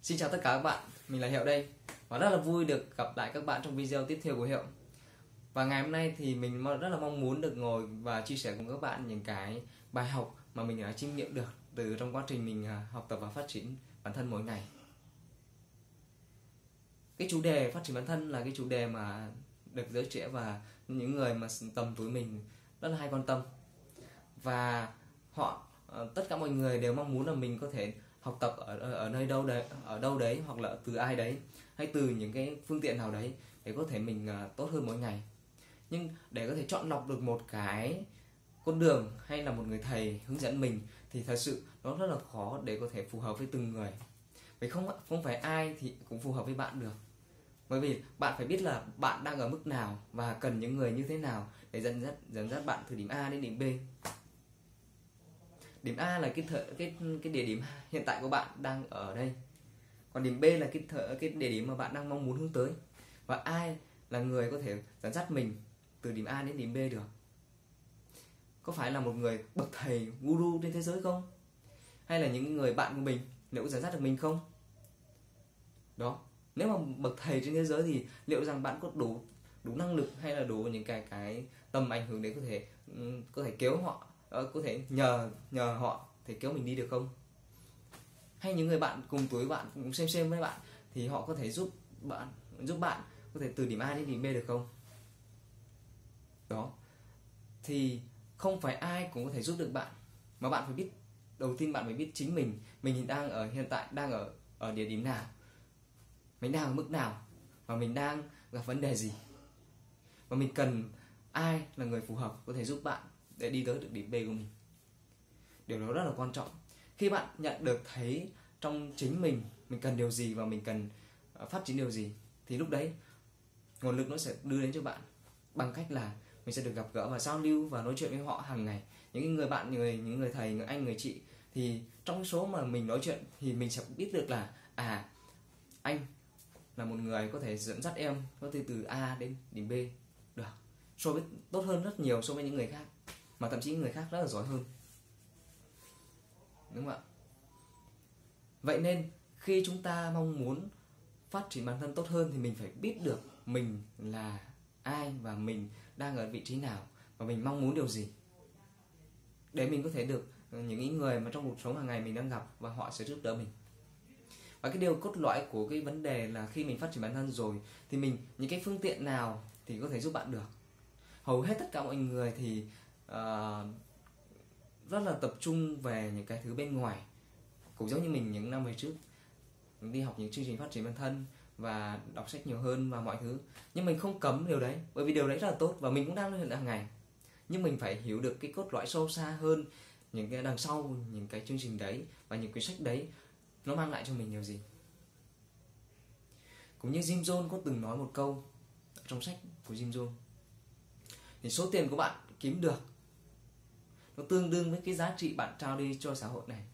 Xin chào tất cả các bạn, mình là Hiệu đây và rất là vui được gặp lại các bạn trong video tiếp theo của Hiệu. Và ngày hôm nay thì mình rất là mong muốn được ngồi và chia sẻ cùng các bạn những cái bài học mà mình đã chiêm nghiệm được từ trong quá trình mình học tập và phát triển bản thân mỗi ngày. Cái chủ đề phát triển bản thân là cái chủ đề mà được giới trẻ và những người mà tầm tuổi mình rất là hay quan tâm. Và tất cả mọi người đều mong muốn là mình có thể học tập ở nơi đâu đấy hoặc là từ ai đấy hay từ những cái phương tiện nào đấy để có thể mình tốt hơn mỗi ngày. Nhưng để có thể chọn lọc được một cái con đường hay là một người thầy hướng dẫn mình thì thật sự nó rất là khó để có thể phù hợp với từng người. Vì không phải ai thì cũng phù hợp với bạn được. Bởi vì bạn phải biết là bạn đang ở mức nào và cần những người như thế nào để dẫn dắt bạn từ điểm A đến điểm B. Điểm A là cái địa điểm hiện tại của bạn đang ở đây. Còn điểm B là cái địa điểm mà bạn đang mong muốn hướng tới. Và ai là người có thể dẫn dắt mình từ điểm A đến điểm B được? Có phải là một người bậc thầy guru trên thế giới không? Hay là những người bạn của mình liệu có dẫn dắt được mình không? Đó, nếu mà bậc thầy trên thế giới thì liệu rằng bạn có đủ năng lực hay là đủ những cái tầm ảnh hưởng để có thể kéo họ, có thể nhờ họ thể kéo mình đi được không? Hay những người bạn cùng tuổi bạn cũng xem với bạn thì họ có thể giúp bạn có thể từ điểm A đến điểm B được không? Đó, thì không phải ai cũng có thể giúp được bạn, mà bạn phải biết, đầu tiên bạn phải biết chính mình hiện tại đang ở địa điểm nào, mình đang ở mức nào và mình đang gặp vấn đề gì, và mình cần ai là người phù hợp có thể giúp bạn để đi tới được điểm B của mình. Điều đó rất là quan trọng. Khi bạn nhận được thấy trong chính mình cần điều gì và mình cần phát triển điều gì thì lúc đấy nguồn lực nó sẽ đưa đến cho bạn bằng cách là mình sẽ được gặp gỡ và giao lưu và nói chuyện với họ hàng ngày. Những người bạn, những người thầy, người anh, người chị, thì trong số mà mình nói chuyện thì mình sẽ biết được là anh là một người có thể dẫn dắt em có thể từ A đến điểm B được, tốt hơn rất nhiều so với những người khác, mà thậm chí người khác rất là giỏi hơn. Đúng không ạ? Vậy nên khi chúng ta mong muốn phát triển bản thân tốt hơn thì mình phải biết được mình là ai và mình đang ở vị trí nào và mình mong muốn điều gì, để mình có thể được những người mà trong cuộc sống hàng ngày mình đang gặp và họ sẽ giúp đỡ mình. Và cái điều cốt lõi của cái vấn đề là khi mình phát triển bản thân rồi thì những cái phương tiện nào thì có thể giúp bạn được. Hầu hết tất cả mọi người thì rất là tập trung về những cái thứ bên ngoài, cũng giống như mình những năm về trước, mình đi học những chương trình phát triển bản thân và đọc sách nhiều hơn và mọi thứ. Nhưng mình không cấm điều đấy, bởi vì điều đấy rất là tốt và mình cũng đang thực hiện hàng ngày. Nhưng mình phải hiểu được cái cốt lõi sâu xa hơn, những cái đằng sau những cái chương trình đấy và những quyển sách đấy nó mang lại cho mình điều gì. Cũng như Jim Jones có từng nói một câu trong sách của Jim Jones, thì số tiền của bạn kiếm được nó tương đương với cái giá trị bạn trao đi cho xã hội này.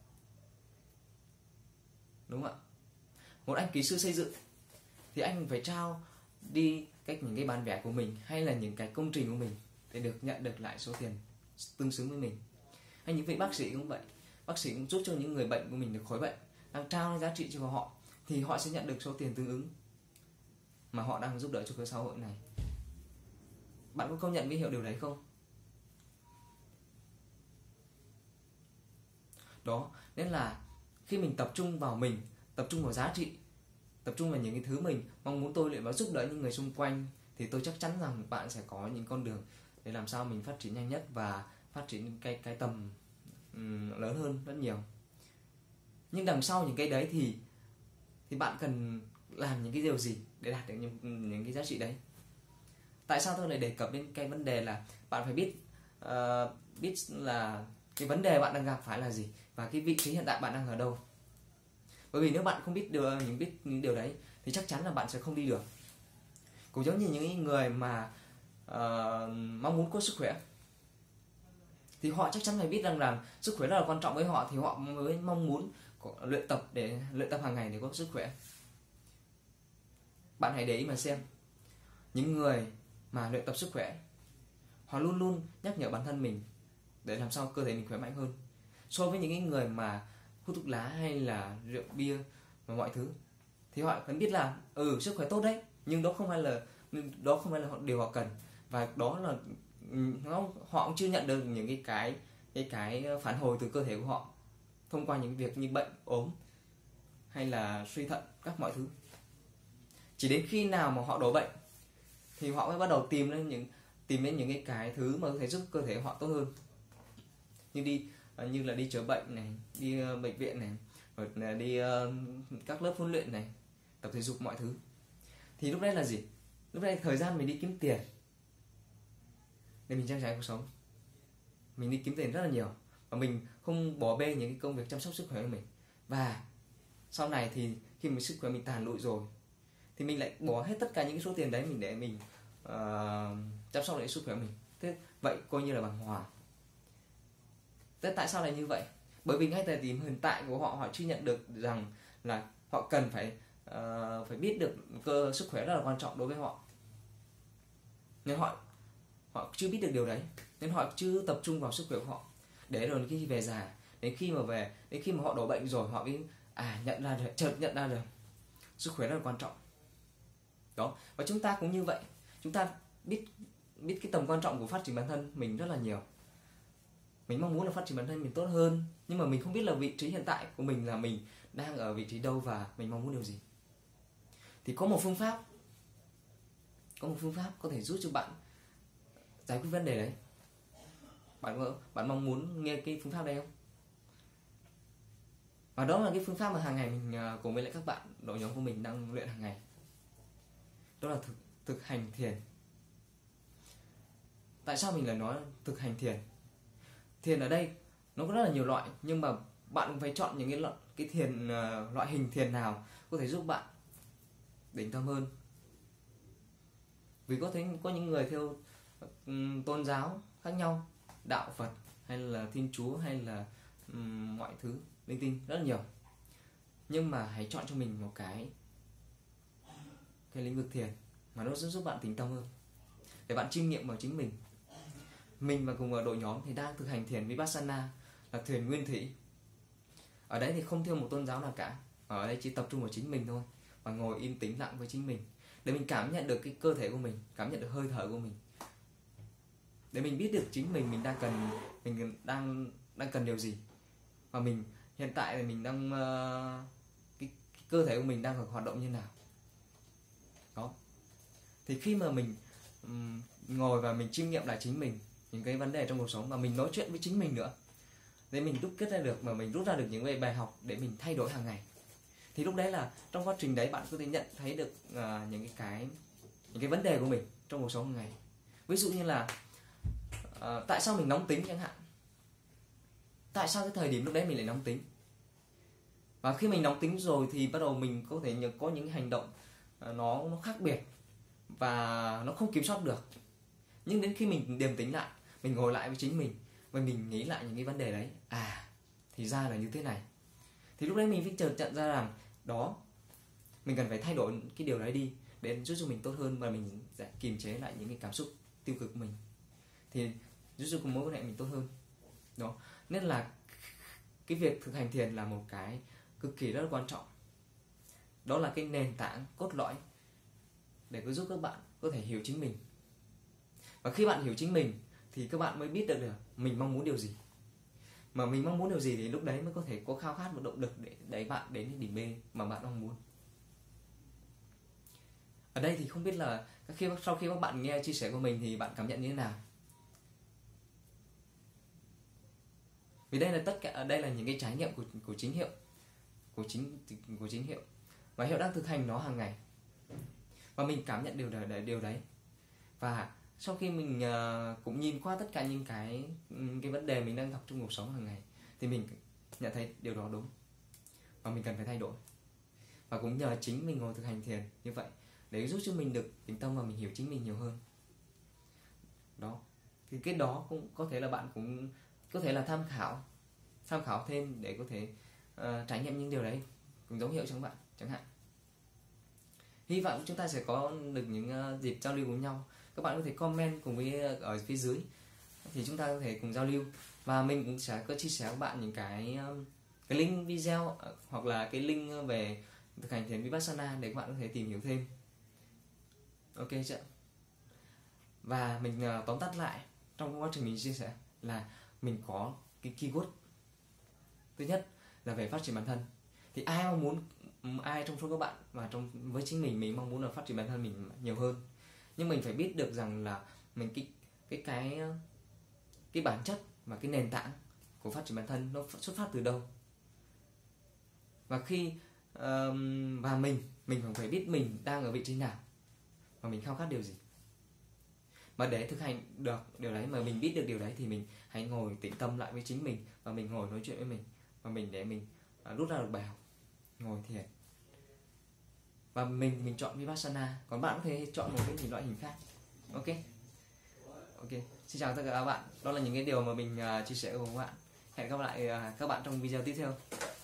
Đúng không ạ? Một anh kỹ sư xây dựng thì anh phải trao đi những cái bản vẽ của mình hay là những cái công trình của mình để nhận được lại số tiền tương xứng với mình. Hay những vị bác sĩ cũng vậy, bác sĩ cũng giúp cho những người bệnh của mình được khỏi bệnh, đang trao giá trị cho họ thì họ sẽ nhận được số tiền tương ứng mà họ đang giúp đỡ cho cái xã hội này. Bạn có công nhận với Hiệu điều đấy không? Đó, nên là khi mình tập trung vào mình, tập trung vào giá trị, tập trung vào những cái thứ mình mong muốn tôi luyện và giúp đỡ những người xung quanh, thì tôi chắc chắn rằng bạn sẽ có những con đường để làm sao mình phát triển nhanh nhất và phát triển cái tầm lớn hơn rất nhiều. Nhưng đằng sau những cái đấy thì bạn cần làm những cái điều gì để đạt được những cái giá trị đấy? Tại sao tôi lại đề cập đến cái vấn đề là bạn phải biết là cái vấn đề bạn đang gặp phải là gì và cái vị trí hiện tại bạn đang ở đâu. Bởi vì nếu bạn không biết những điều đấy thì chắc chắn là bạn sẽ không đi được. Cũng giống như những người mà mong muốn có sức khỏe thì họ chắc chắn phải biết rằng sức khỏe rất là quan trọng với họ, thì họ mới mong muốn luyện tập hàng ngày để có sức khỏe. Bạn hãy để ý mà xem, những người mà luyện tập sức khỏe họ luôn luôn nhắc nhở bản thân mình để làm sao cơ thể mình khỏe mạnh hơn, so với những người mà hút thuốc lá hay là rượu bia và mọi thứ, thì họ cần biết là sức khỏe tốt đấy, nhưng đó không phải là điều họ cần, và đó là họ cũng chưa nhận được những cái phản hồi từ cơ thể của họ thông qua những việc như bệnh, ốm hay là suy thận các mọi thứ. Chỉ đến khi nào mà họ đổ bệnh thì họ mới bắt đầu tìm đến những cái thứ mà có thể giúp cơ thể họ tốt hơn, như là đi chữa bệnh này, đi bệnh viện này, rồi là đi các lớp huấn luyện này, tập thể dục mọi thứ. Thì lúc đấy là gì? Lúc đấy thời gian mình đi kiếm tiền để mình trang trải cuộc sống, mình đi kiếm tiền rất là nhiều, và mình không bỏ bê những cái công việc chăm sóc sức khỏe của mình. Và sau này thì khi mà sức khỏe mình tàn lụi rồi thì mình lại bỏ hết tất cả những cái số tiền đấy để mình chăm sóc lại sức khỏe mình. Thế vậy coi như là bằng hòa. Thế tại sao lại như vậy? Bởi vì ngay tại thời điểm hiện tại của họ chưa nhận được rằng là họ cần phải biết được sức khỏe rất là quan trọng đối với họ, nên họ chưa biết được điều đấy, nên họ chưa tập trung vào sức khỏe của họ. Để rồi khi về già, đến khi mà họ đổ bệnh rồi, họ mới chợt nhận ra được sức khỏe rất là quan trọng. Đó, và chúng ta cũng như vậy, chúng ta biết cái tầm quan trọng của phát triển bản thân mình rất là nhiều. Mình mong muốn là phát triển bản thân mình tốt hơn, nhưng mà mình không biết là vị trí hiện tại của mình là mình đang ở vị trí đâu và mình mong muốn điều gì. Thì có một phương pháp có thể giúp cho bạn giải quyết vấn đề đấy. Bạn mong muốn nghe cái phương pháp đây không? Và đó là cái phương pháp mà hàng ngày mình cùng với lại các bạn đội nhóm của mình đang luyện hàng ngày. Đó là thực hành thiền. Tại sao mình lại nói thực hành thiền? Thiền ở đây nó có rất là nhiều loại, nhưng mà bạn phải chọn những cái thiền, loại hình thiền nào có thể giúp bạn định tâm hơn. Vì có những người theo tôn giáo khác nhau, đạo Phật hay là Thiên Chúa hay là mọi thứ linh tinh rất là nhiều. Nhưng mà hãy chọn cho mình một cái lĩnh vực thiền mà nó giúp bạn tĩnh tâm hơn, để bạn chiêm nghiệm vào chính mình. Mình và cùng ở đội nhóm thì đang thực hành thiền Vipassana, là thiền nguyên thủy. Ở đấy thì không theo một tôn giáo nào cả, ở đây chỉ tập trung vào chính mình thôi, và ngồi yên tĩnh lặng với chính mình, để mình cảm nhận được cái cơ thể của mình, cảm nhận được hơi thở của mình, để mình biết được chính mình đang cần điều gì, và mình hiện tại thì mình đang cái cơ thể của mình đang hoạt động như nào. Đó, thì khi mà mình ngồi và mình chiêm nghiệm lại chính mình, những cái vấn đề trong cuộc sống, và mình nói chuyện với chính mình nữa, để mình rút ra được những cái bài học để mình thay đổi hàng ngày. Thì lúc đấy là trong quá trình đấy bạn có thể nhận thấy được những cái vấn đề của mình trong cuộc sống hàng ngày. Ví dụ như là tại sao mình nóng tính chẳng hạn. Tại sao cái thời điểm lúc đấy mình lại nóng tính? Và khi mình nóng tính rồi thì bắt đầu mình có thể có những hành động nó khác biệt và nó không kiểm soát được. Nhưng đến khi mình điềm tĩnh lại, mình ngồi lại với chính mình và mình nghĩ lại những cái vấn đề đấy, thì ra là như thế này. Thì lúc đấy mình phải chợt nhận ra rằng đó, mình cần phải thay đổi cái điều đấy đi để giúp cho mình tốt hơn, và mình sẽ kiềm chế lại những cái cảm xúc tiêu cực của mình, thì giúp cho mối quan hệ mình tốt hơn. Đó, nên là cái việc thực hành thiền là một cái cực kỳ rất là quan trọng. Đó là cái nền tảng cốt lõi để có giúp các bạn có thể hiểu chính mình. Và khi bạn hiểu chính mình thì các bạn mới biết được mình mong muốn điều gì. Mà mình mong muốn điều gì thì lúc đấy mới có thể có khao khát và động lực để đẩy bạn đến điểm B mà bạn mong muốn. Ở đây thì không biết là sau khi các bạn nghe chia sẻ của mình thì bạn cảm nhận như thế nào? Vì đây là đây là những cái trải nghiệm của chính Hiệu, của chính Hiệu, và Hiệu đang thực hành nó hàng ngày, và mình cảm nhận điều đấy. Và sau khi mình cũng nhìn qua tất cả những cái vấn đề mình đang gặp trong cuộc sống hàng ngày, thì mình nhận thấy điều đó đúng và mình cần phải thay đổi. Và cũng nhờ chính mình ngồi thực hành thiền như vậy để giúp cho mình được tĩnh tâm và mình hiểu chính mình nhiều hơn. Đó, thì cái đó cũng có thể là bạn cũng có thể là tham khảo thêm để có thể trải nghiệm những điều đấy cũng giống Hiệu cho các bạn chẳng hạn. Hy vọng chúng ta sẽ có được những dịp giao lưu cùng nhau. Các bạn có thể comment cùng với ở phía dưới thì chúng ta có thể cùng giao lưu, và mình cũng sẽ có chia sẻ với bạn những cái link video hoặc là cái link về thực hành thiền Vipassana để các bạn có thể tìm hiểu thêm. Ok chưa? Và mình tóm tắt lại trong quá trình mình chia sẻ là mình có cái keyword thứ nhất là về phát triển bản thân. Thì ai trong số các bạn và với chính mình mong muốn là phát triển bản thân mình nhiều hơn, nhưng mình phải biết được rằng là mình cái bản chất và cái nền tảng của phát triển bản thân nó xuất phát từ đâu. Và và mình phải biết mình đang ở vị trí nào và mình khao khát điều gì. Mà để thực hành được điều đấy, mà mình biết được điều đấy, thì mình hãy ngồi tĩnh tâm lại với chính mình, và mình ngồi nói chuyện với mình, và để mình rút ra được bài học, ngồi thiền. Và mình chọn Vipassana, còn bạn có thể chọn một cái loại hình khác. Ok. Xin chào tất cả các bạn. Đó là những cái điều mà mình chia sẻ với các bạn. Hẹn gặp lại các bạn trong video tiếp theo.